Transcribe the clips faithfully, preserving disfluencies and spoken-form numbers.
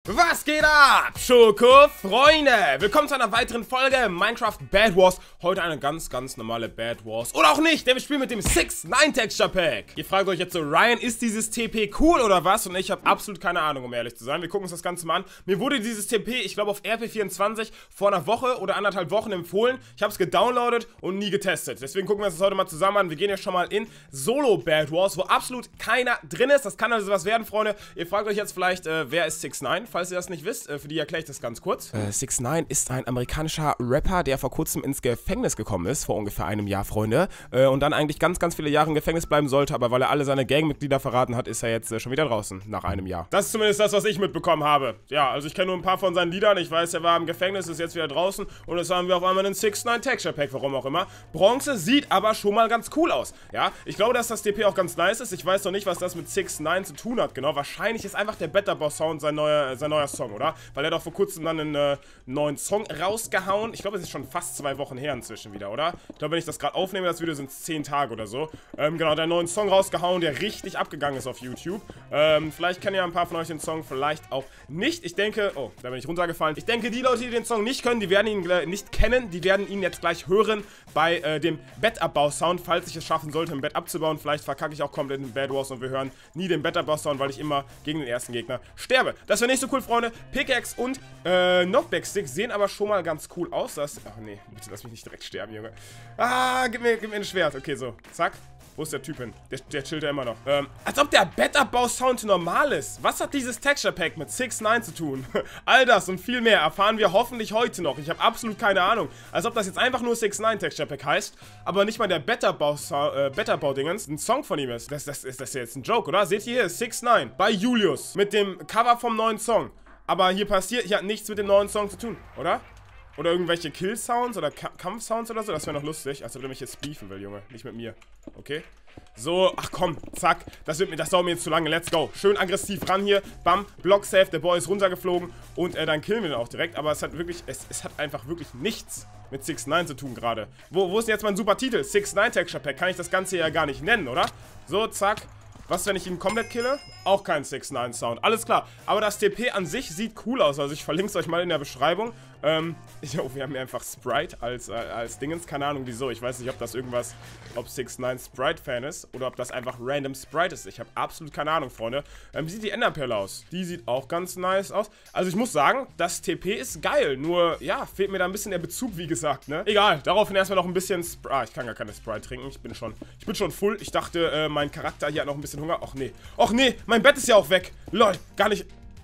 Was geht ab, Schoko-Freunde? Willkommen zu einer weiteren Folge Minecraft Bed Wars. Heute eine ganz, ganz normale Bed Wars. Oder auch nicht, denn wir spielen mit dem six nine Texture Pack. Ihr fragt euch jetzt so, Ryan, ist dieses T P cool oder was? Und ich habe absolut keine Ahnung, um ehrlich zu sein. Wir gucken uns das Ganze mal an. Mir wurde dieses T P, ich glaube auf R P vierundzwanzig, vor einer Woche oder anderthalb Wochen empfohlen. Ich habe es gedownloadet und nie getestet. Deswegen gucken wir uns das heute mal zusammen an. Wir gehen ja schon mal in Solo Bed Wars, wo absolut keiner drin ist. Das kann also was werden, Freunde. Ihr fragt euch jetzt vielleicht, äh, wer ist six nine? Falls ihr das nicht wisst, äh, für die erkläre ich das ganz kurz. Äh, six nine ist ein amerikanischer Rapper, der vor kurzem ins Gefängnis gekommen ist, vor ungefähr einem Jahr, Freunde. Äh, und dann eigentlich ganz, ganz viele Jahre im Gefängnis bleiben sollte, aber weil er alle seine Gangmitglieder verraten hat, ist er jetzt äh, schon wieder draußen, nach einem Jahr. Das ist zumindest das, was ich mitbekommen habe. Ja, also ich kenne nur ein paar von seinen Liedern. Ich weiß, er war im Gefängnis, ist jetzt wieder draußen und jetzt haben wir auf einmal einen six nine Texture Pack, warum auch immer. Bronze sieht aber schon mal ganz cool aus. Ja, ich glaube, dass das D P auch ganz nice ist. Ich weiß noch nicht, was das mit six nine zu tun hat, genau. Wahrscheinlich ist einfach der Better Boss Sound sein neuer, sein neuer Song, oder? Weil er doch vor kurzem dann einen äh, neuen Song rausgehauen. Ich glaube, es ist schon fast zwei Wochen her inzwischen wieder, oder? Ich glaube, wenn ich das gerade aufnehme, das Video sind es zehn Tage oder so. Ähm, genau, der neuen Song rausgehauen, der richtig abgegangen ist auf YouTube. Ähm, vielleicht kennen ja ein paar von euch den Song, vielleicht auch nicht. Ich denke, oh, da bin ich runtergefallen. Ich denke, die Leute, die den Song nicht können, die werden ihn äh, nicht kennen. Die werden ihn jetzt gleich hören bei äh, dem Bettabbau-Sound, falls ich es schaffen sollte, ein Bett abzubauen. Vielleicht verkacke ich auch komplett in Bed Wars und wir hören nie den Bettabbau-Sound, weil ich immer gegen den ersten Gegner sterbe. Das wäre nicht so cool, Freunde. Pickaxe und äh, Knockback-Stick sehen aber schon mal ganz cool aus. Das, ach nee, bitte lass mich nicht direkt sterben, Junge. Ah, gib mir, gib mir ein Schwert. Okay, so, zack. Wo ist der Typ hin? Der, der chillt ja immer noch. Ähm, als ob der Bettabbau-Sound normal ist. Was hat dieses Texture Pack mit six nine zu tun? All das und viel mehr erfahren wir hoffentlich heute noch. Ich habe absolut keine Ahnung. Als ob das jetzt einfach nur six nine Texture Pack heißt, aber nicht mal der Bettabbau-Dingens äh, Bettabbau ein Song von ihm ist. Das, das, ist das jetzt ein Joke, oder? Seht ihr hier? six nine bei Julius mit dem Cover vom neuen Song. Aber hier passiert, hier hat nichts mit dem neuen Song zu tun, oder? Oder irgendwelche Kill-Sounds oder Ka Kampf-Sounds oder so. Das wäre noch lustig. Als ob er mich jetzt beefen will, Junge. Nicht mit mir. Okay. So, ach komm, zack. Das wird mir, das dauert mir jetzt zu lange. Let's go. Schön aggressiv ran hier. Bam, Block safe. Der Boy ist runtergeflogen. Und äh, dann killen wir den auch direkt. Aber es hat wirklich, es, es hat einfach wirklich nichts mit six nine zu tun gerade. Wo, wo ist denn jetzt mein super Titel? six nine Texture Pack. Kann ich das Ganze ja gar nicht nennen, oder? So, zack. Was, wenn ich ihn komplett kille? Auch kein six nine Sound. Alles klar. Aber das T P an sich sieht cool aus. Also ich verlinke es euch mal in der Beschreibung. Ähm, ich, oh, wir haben hier einfach Sprite als, äh, als Dingens. Keine Ahnung wieso. Ich weiß nicht, ob das irgendwas, ob six nine Sprite-Fan ist oder ob das einfach random Sprite ist. Ich habe absolut keine Ahnung, Freunde. Ähm, wie sieht die Enderperle aus? Die sieht auch ganz nice aus. Also ich muss sagen, das T P ist geil. Nur, ja, fehlt mir da ein bisschen der Bezug, wie gesagt, ne? Egal. Daraufhin erstmal noch ein bisschen Sprite. Ah, ich kann gar keine Sprite trinken. Ich bin schon, ich bin schon full. Ich dachte, äh, mein Charakter hier hat noch ein bisschen Hunger. Och nee. Och nee, mein Bett ist ja auch weg. Lol, gar nicht.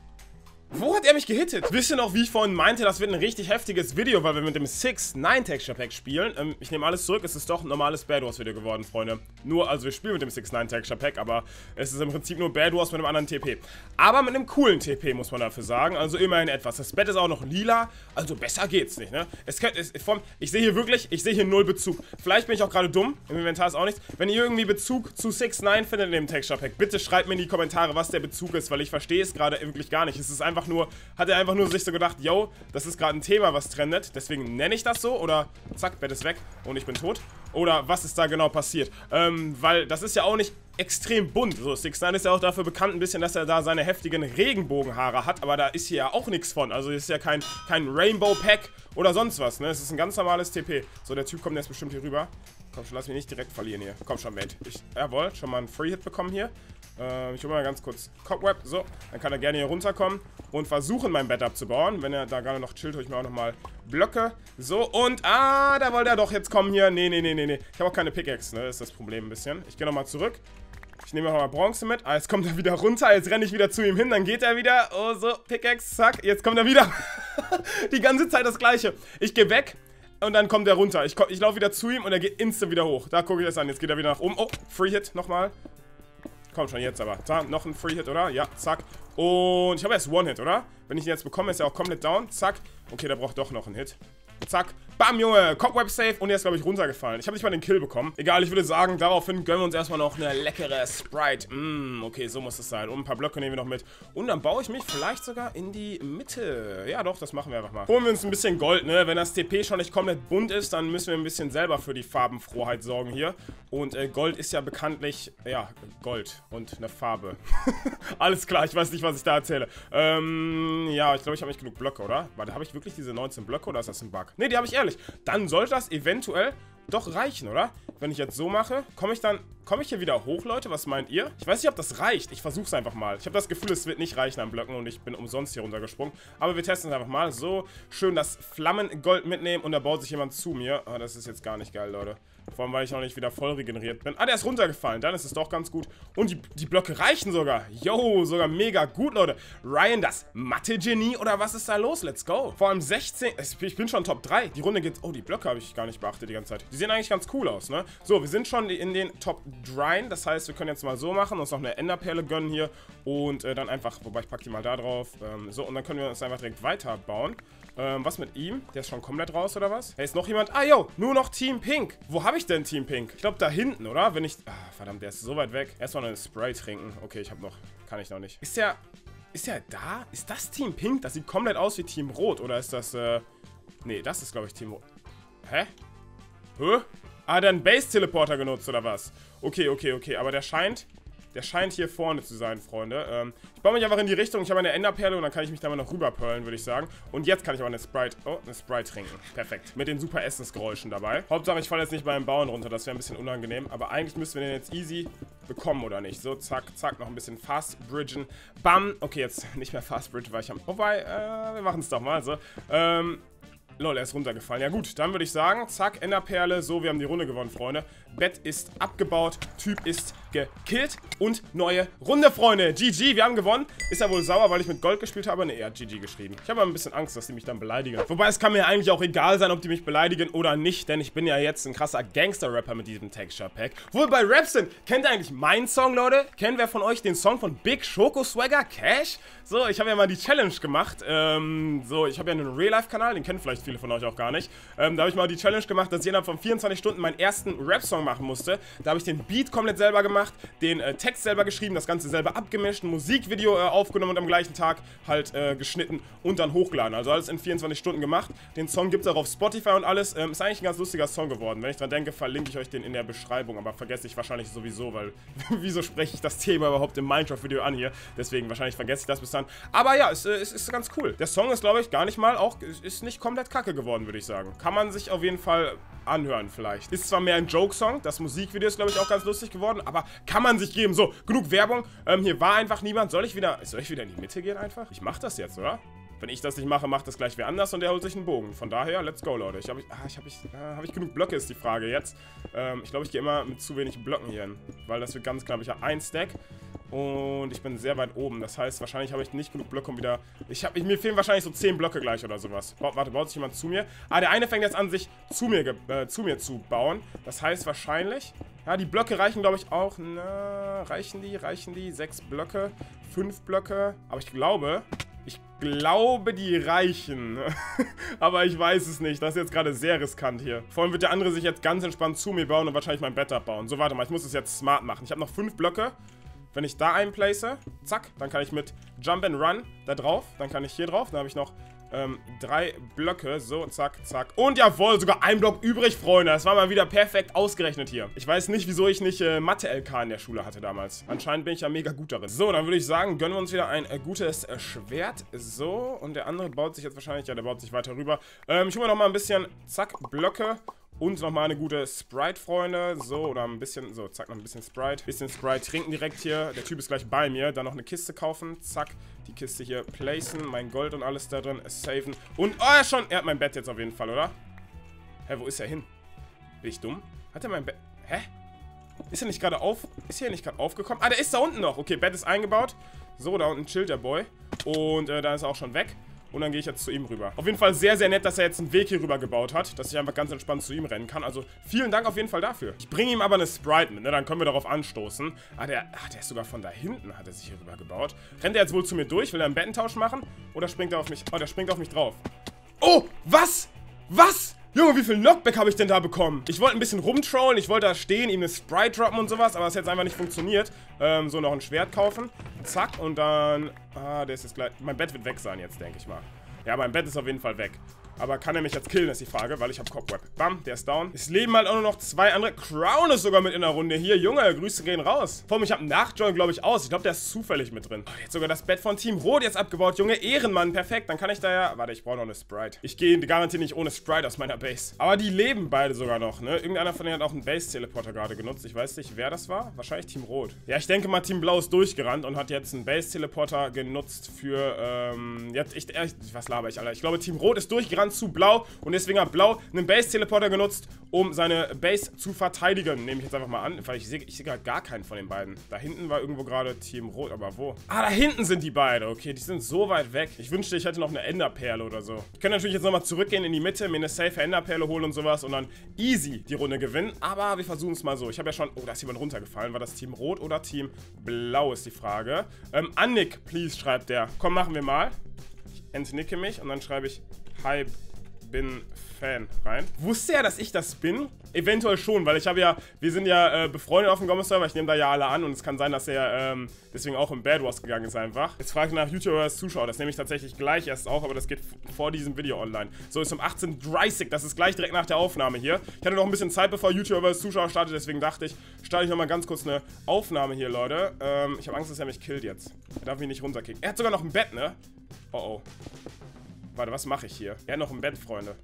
Wo hat er mich gehittet? Wisst ihr noch, wie ich vorhin meinte, das wird ein richtig heftiges Video, weil wir mit dem six nine Texture Pack spielen. Ähm, ich nehme alles zurück, es ist doch ein normales Bed Wars Video geworden, Freunde. Nur, also wir spielen mit dem six nine Texture Pack, aber es ist im Prinzip nur Bed Wars mit einem anderen T P. Aber mit einem coolen T P, muss man dafür sagen. Also immerhin etwas. Das Bett ist auch noch lila, also besser geht's nicht, ne? Es könnte, es, vom, ich sehe hier wirklich, ich sehe hier null Bezug. Vielleicht bin ich auch gerade dumm, im Inventar ist auch nichts. Wenn ihr irgendwie Bezug zu six nine findet in dem Texture Pack, bitte schreibt mir in die Kommentare, was der Bezug ist, weil ich verstehe es gerade wirklich gar nicht. Es ist einfach nur, hat er einfach nur sich so gedacht, yo, das ist gerade ein Thema, was trendet, deswegen nenne ich das so, oder zack, Bett ist weg und ich bin tot. Oder was ist da genau passiert? Ähm, weil das ist ja auch nicht extrem bunt. So, six nine ist ja auch dafür bekannt ein bisschen, dass er da seine heftigen Regenbogenhaare hat, aber da ist hier ja auch nichts von. Also ist ja kein, kein Rainbow Pack oder sonst was, ne? Es ist ein ganz normales T P. So, der Typ kommt jetzt bestimmt hier rüber. Komm schon, lass mich nicht direkt verlieren hier. Komm schon, Mate. Ich, jawohl, schon mal einen Free-Hit bekommen hier. Äh, ich hole mal ganz kurz Cobweb. So, dann kann er gerne hier runterkommen und versuchen, mein Bett abzubauen. Wenn er da gerade noch chillt, hole ich mir auch nochmal Blöcke. So, und, ah, da wollte er doch jetzt kommen hier. Nee, nee, nee, nee, nee. Ich habe auch keine Pickaxe, ne? Das ist das Problem ein bisschen. Ich gehe nochmal zurück. Ich nehme nochmal Bronze mit. Ah, jetzt kommt er wieder runter. Jetzt renne ich wieder zu ihm hin. Dann geht er wieder. Oh, so, Pickaxe, zack. Jetzt kommt er wieder. Die ganze Zeit das Gleiche. Ich gehe weg. Und dann kommt er runter. Ich, ich laufe wieder zu ihm und er geht instant wieder hoch. Da gucke ich das an. Jetzt geht er wieder nach oben. Oh, Free Hit nochmal. Komm schon, jetzt aber. Da, noch ein Free Hit, oder? Ja, zack. Und ich habe erst One Hit, oder? Wenn ich ihn jetzt bekomme, ist er auch komplett down. Zack. Okay, der braucht doch noch einen Hit. Zack. Bam, Junge, Cobweb safe und er ist, glaube ich, runtergefallen. Ich habe nicht mal den Kill bekommen. Egal, ich würde sagen, daraufhin gönnen wir uns erstmal noch eine leckere Sprite. Mm, okay, so muss es sein. Und ein paar Blöcke nehmen wir noch mit. Und dann baue ich mich vielleicht sogar in die Mitte. Ja, doch, das machen wir einfach mal. Holen wir uns ein bisschen Gold, ne? Wenn das T P schon nicht komplett bunt ist, dann müssen wir ein bisschen selber für die Farbenfroheit sorgen hier. Und äh, Gold ist ja bekanntlich, ja, Gold und eine Farbe. Alles klar, ich weiß nicht, was ich da erzähle. Ähm, ja, ich glaube, ich habe nicht genug Blöcke, oder? Warte, habe ich wirklich diese neunzehn Blöcke oder ist das ein Bug? Ne, die habe ich ehrlich. Dann sollte das eventuell doch reichen, oder? Wenn ich jetzt so mache, komme ich dann, komme ich hier wieder hoch, Leute? Was meint ihr? Ich weiß nicht, ob das reicht. Ich versuche es einfach mal. Ich habe das Gefühl, es wird nicht reichen an Blöcken und ich bin umsonst hier runtergesprungen. Aber wir testen es einfach mal. So, schön das Flammengold mitnehmen und da baut sich jemand zu mir. Ah, das ist jetzt gar nicht geil, Leute. Vor allem, weil ich noch nicht wieder voll regeneriert bin. Ah, der ist runtergefallen. Dann ist es doch ganz gut. Und die, die Blöcke reichen sogar. Yo, sogar mega gut, Leute. Ryan, das Mathe-Genie oder was ist da los? Let's go. Vor allem sechzehn. Ich bin schon Top drei. Die Runde geht... Oh, die Blöcke habe ich gar nicht beachtet die ganze Zeit. Die sehen eigentlich ganz cool aus, ne? So, wir sind schon in den Top drei. Das heißt, wir können jetzt mal so machen. Uns noch eine Enderperle gönnen hier. Und äh, dann einfach... Wobei, ich packe die mal da drauf. Ähm, so, und dann können wir uns einfach direkt weiterbauen. Ähm, was mit ihm? Der ist schon komplett raus, oder was? Hey, ist noch jemand? Ah, yo, nur noch Team Pink. Wo habe ich denn Team Pink? Ich glaube, da hinten, oder? Wenn ich... Ah, verdammt, der ist so weit weg. Erstmal eine Spray trinken. Okay, ich habe noch... Kann ich noch nicht. Ist der... Ist der da? Ist das Team Pink? Das sieht komplett aus wie Team Rot. Oder ist das, äh... Nee, das ist, glaube ich, Team Rot. Hä? Hä? Ah, der hat einen Base-Teleporter genutzt, oder was? Okay, okay, okay. Aber der scheint... Der scheint hier vorne zu sein, Freunde. Ähm, ich baue mich einfach in die Richtung. Ich habe eine Enderperle und dann kann ich mich da mal noch rüberperlen, würde ich sagen. Und jetzt kann ich aber eine Sprite... Oh, eine Sprite trinken. Perfekt. Mit den super Essensgeräuschen dabei. Hauptsache, ich falle jetzt nicht beim Bauen runter. Das wäre ein bisschen unangenehm. Aber eigentlich müssen wir den jetzt easy bekommen, oder nicht? So, zack, zack. Noch ein bisschen Fast Bridgen. Bam. Okay, jetzt nicht mehr Fast Bridge, weil ich habe... Wobei, äh, wir machen es doch mal. So, ähm... Lol, er ist runtergefallen. Ja gut, dann würde ich sagen, zack, Enderperle. So, wir haben die Runde gewonnen, Freunde. Bett ist abgebaut, Typ ist gekillt und neue Runde, Freunde. G G, wir haben gewonnen. Ist er wohl sauer, weil ich mit Gold gespielt habe? Ne, er hat G G geschrieben. Ich habe aber ein bisschen Angst, dass die mich dann beleidigen. Wobei, es kann mir eigentlich auch egal sein, ob die mich beleidigen oder nicht, denn ich bin ja jetzt ein krasser Gangster-Rapper mit diesem Texture-Pack. Wo wir bei Rap sind, kennt ihr eigentlich meinen Song, Leute? Kennt wer von euch den Song von Big Schoko Swagger Cash? So, ich habe ja mal die Challenge gemacht. Ähm, so, ich habe ja einen Real-Life-Kanal, den kennen vielleicht viele von euch auch gar nicht. Ähm, da habe ich mal die Challenge gemacht, dass ich innerhalb von vierundzwanzig Stunden meinen ersten Rap-Song machen musste. Da habe ich den Beat komplett selber gemacht, den äh, Text selber geschrieben, das Ganze selber abgemischt, ein Musikvideo äh, aufgenommen und am gleichen Tag halt äh, geschnitten und dann hochgeladen. Also alles in vierundzwanzig Stunden gemacht. Den Song gibt es auch auf Spotify und alles. Ähm, ist eigentlich ein ganz lustiger Song geworden. Wenn ich dran denke, verlinke ich euch den in der Beschreibung, aber vergesse ich wahrscheinlich sowieso, weil wieso spreche ich das Thema überhaupt im Minecraft-Video an hier? Deswegen wahrscheinlich vergesse ich das bis dann. Aber ja, es, es ist ganz cool. Der Song ist, glaube ich, gar nicht mal auch, ist nicht komplett kacke geworden, würde ich sagen. Kann man sich auf jeden Fall anhören vielleicht. Ist zwar mehr ein Joke-Song, das Musikvideo ist, glaube ich, auch ganz lustig geworden, aber kann man sich geben. So, genug Werbung. Ähm, hier war einfach niemand. Soll ich wieder, soll ich wieder in die Mitte gehen einfach? Ich mach das jetzt, oder? Wenn ich das nicht mache, macht das gleich wer anders und der holt sich einen Bogen. Von daher, let's go, Leute. Ich habe ich, ah, ich, hab ich, ah, hab ich genug Blöcke, ist die Frage jetzt. Ähm, ich glaube, ich gehe immer mit zu wenig Blöcken hier hin, weil das wird ganz knapp. Ich habe ein Stack und ich bin sehr weit oben. Das heißt, wahrscheinlich habe ich nicht genug Blöcke, um wieder... Ich hab, ich, mir fehlen wahrscheinlich so zehn Blöcke gleich oder sowas. Ba warte, baut sich jemand zu mir? Ah, der eine fängt jetzt an, sich zu mir, äh, zu mir zu bauen. Das heißt wahrscheinlich... Ja, die Blöcke reichen, glaube ich, auch... Na, reichen die? Reichen die? Sechs Blöcke? Fünf Blöcke? Aber ich glaube... Ich glaube, die reichen. Aber ich weiß es nicht. Das ist jetzt gerade sehr riskant hier. Vor allem wird der andere sich jetzt ganz entspannt zu mir bauen und wahrscheinlich mein Bett abbauen. So, warte mal. Ich muss es jetzt smart machen. Ich habe noch fünf Blöcke. Wenn ich da einplace, zack, dann kann ich mit Jump and Run da drauf. Dann kann ich hier drauf. Dann habe ich noch ähm, drei Blöcke. So, zack, zack. Und jawohl, sogar ein Block übrig, Freunde. Das war mal wieder perfekt ausgerechnet hier. Ich weiß nicht, wieso ich nicht äh, Mathe-L K in der Schule hatte damals. Anscheinend bin ich ja mega gut darin. So, dann würde ich sagen, gönnen wir uns wieder ein äh, gutes äh, Schwert. So, und der andere baut sich jetzt wahrscheinlich, ja, der baut sich weiter rüber. Ähm, ich hole mir noch mal ein bisschen, zack, Blöcke. Und nochmal eine gute Sprite, Freunde. So, oder ein bisschen, so, zack, noch ein bisschen Sprite. Bisschen Sprite trinken direkt hier. Der Typ ist gleich bei mir. Dann noch eine Kiste kaufen. Zack, die Kiste hier placen. Mein Gold und alles da drin. Saven. Und, oh, er schon. Er hat mein Bett jetzt auf jeden Fall, oder? Hä, wo ist er hin? Bin ich dumm? Hat er mein Bett... Hä? Ist er nicht gerade auf... Ist er nicht gerade aufgekommen? Ah, der ist da unten noch. Okay, Bett ist eingebaut. So, da unten chillt der Boy. Und äh, da ist er auch schon weg. Und dann gehe ich jetzt zu ihm rüber. Auf jeden Fall sehr, sehr nett, dass er jetzt einen Weg hier rüber gebaut hat, dass ich einfach ganz entspannt zu ihm rennen kann. Also vielen Dank auf jeden Fall dafür. Ich bringe ihm aber eine Sprite mit, ne? Dann können wir darauf anstoßen. Ah, der, ah, der ist sogar von da hinten, hat er sich hier rüber gebaut. Rennt er jetzt wohl zu mir durch? Will er einen Bettentausch machen? Oder springt er auf mich? Oh, der springt auf mich drauf. Oh, was? Was? Junge, wie viel Knockback habe ich denn da bekommen? Ich wollte ein bisschen rumtrollen, ich wollte da stehen, ihm eine Sprite droppen und sowas, aber das hat jetzt einfach nicht funktioniert. Ähm, so, noch ein Schwert kaufen. Zack, und dann... Ah, der ist jetzt gleich... Mein Bett wird weg sein jetzt, denke ich mal. Ja, mein Bett ist auf jeden Fall weg. Aber kann er mich jetzt killen, ist die Frage, weil ich habe Cobweb. Bam, der ist down. Es leben halt auch nur noch zwei andere. Crown ist sogar mit in der Runde. Hier, Junge, Grüße gehen raus. Vor allem, ich habe einen Nachjoin, glaube ich, aus. Ich glaube, der ist zufällig mit drin. Oh, der hat sogar das Bett von Team Rot jetzt abgebaut. Junge, Ehrenmann, perfekt. Dann kann ich da ja... Warte, ich brauche noch eine Sprite. Ich gehe garantiert nicht ohne Sprite aus meiner Base. Aber die leben beide sogar noch, ne? Irgendeiner von denen hat auch einen Base-Teleporter gerade genutzt. Ich weiß nicht, wer das war. Wahrscheinlich Team Rot. Ja, ich denke mal, Team Blau ist durchgerannt und hat jetzt einen Base-Teleporter genutzt für, ähm... Jetzt, ich, ich, was laber ich, Alter? Ich glaube, Team Rot ist durchgerannt zu Blau. Und deswegen hat Blau einen Base-Teleporter genutzt, um seine Base zu verteidigen. Nehme ich jetzt einfach mal an, weil ich sehe ich seh gerade gar keinen von den beiden. Da hinten war irgendwo gerade Team Rot, aber wo? Ah, da hinten sind die beide. Okay, die sind so weit weg. Ich wünschte, ich hätte noch eine Enderperle oder so. Ich könnte natürlich jetzt nochmal zurückgehen in die Mitte, mir eine safe Enderperle holen und sowas und dann easy die Runde gewinnen. Aber wir versuchen es mal so. Ich habe ja schon... Oh, da ist jemand runtergefallen. War das Team Rot oder Team Blau, ist die Frage. Ähm, Annick, please, schreibt der. Komm, machen wir mal. Ich entnicke mich und dann schreibe ich Hi, bin Fan rein. Wusste er, dass ich das bin? Eventuell schon, weil ich habe ja, wir sind ja äh, befreundet auf dem Gommes-Server, ich nehme da ja alle an und es kann sein, dass er ähm, deswegen auch im Bad Wars gegangen ist einfach. Jetzt frage ich nach YouTuber als Zuschauer, das nehme ich tatsächlich gleich erst auch, aber das geht vor diesem Video online. So, ist um achtzehn Uhr dreißig, das ist gleich direkt nach der Aufnahme hier. Ich hatte noch ein bisschen Zeit, bevor YouTuber als Zuschauer startet, deswegen dachte ich, starte ich nochmal ganz kurz eine Aufnahme hier, Leute. Ähm, ich habe Angst, dass er mich killt jetzt. Er darf mich nicht runterkicken. Er hat sogar noch ein Bett, ne? Oh, oh. Warte, was mache ich hier? Er hat noch ein Bett, Freunde.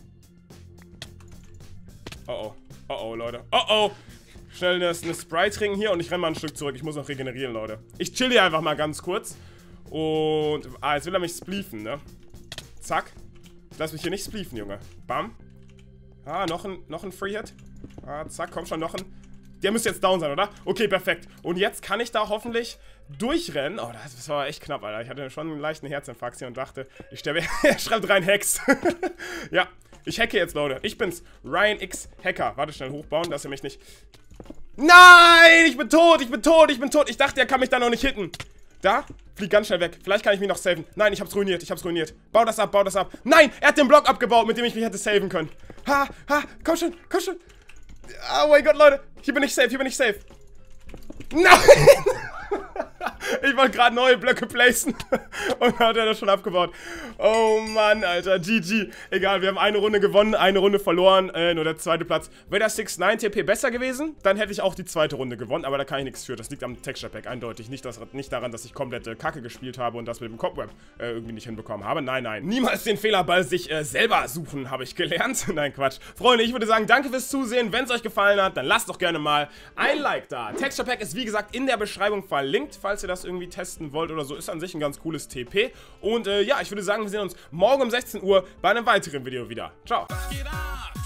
Oh, oh. Oh, oh, Leute. Oh, oh. Schnell eine, eine Sprite trinken hier und ich renne mal ein Stück zurück. Ich muss noch regenerieren, Leute. Ich chill hier einfach mal ganz kurz. Und... Ah, jetzt will er mich spleefen, ne? Zack. Lass mich hier nicht spleefen, Junge. Bam. Ah, noch ein, noch ein Free-Hit. Ah, zack, komm schon, noch ein... Der müsste jetzt down sein, oder? Okay, perfekt. Und jetzt kann ich da hoffentlich durchrennen. Oh, das war echt knapp, Alter. Ich hatte schon einen leichten Herzinfarkt hier und dachte, ich sterbe. Er schreibt rein Hex. Ja, ich hacke jetzt, Leute. Ich bin's. Ryan X Hacker. Warte, schnell hochbauen, dass er mich nicht... Nein! Ich bin tot! Ich bin tot! Ich bin tot! Ich dachte, er kann mich da noch nicht hitten. Da? Flieg ganz schnell weg. Vielleicht kann ich mich noch saven. Nein, ich hab's ruiniert. Ich hab's ruiniert. Bau das ab, bau das ab. Nein! Er hat den Block abgebaut, mit dem ich mich hätte saven können. Ha, ha, komm schon, komm schon. Oh mein Gott, Leute. Hier bin ich safe, hier bin ich safe. Nein! Ich wollte gerade neue Blöcke placen und hat er das schon abgebaut. Oh Mann, Alter, G G. Egal, wir haben eine Runde gewonnen, eine Runde verloren, äh, nur der zweite Platz. Wäre der six neun T P besser gewesen, dann hätte ich auch die zweite Runde gewonnen, aber da kann ich nichts für. Das liegt am Texture Pack, eindeutig. Nicht, das, nicht daran, dass ich komplette Kacke gespielt habe und das mit dem Cobweb äh, irgendwie nicht hinbekommen habe. Nein, nein. Niemals den Fehlerball sich äh, selber suchen, habe ich gelernt. Nein, Quatsch. Freunde, ich würde sagen, danke fürs Zusehen. Wenn es euch gefallen hat, dann lasst doch gerne mal ein Like da. Texture Pack ist, wie gesagt, in der Beschreibung verlinkt, falls ihr das irgendwie testen wollt oder so. Ist an sich ein ganz cooles T P. Und äh, ja, ich würde sagen, wir sehen uns morgen um sechzehn Uhr bei einem weiteren Video wieder. Ciao.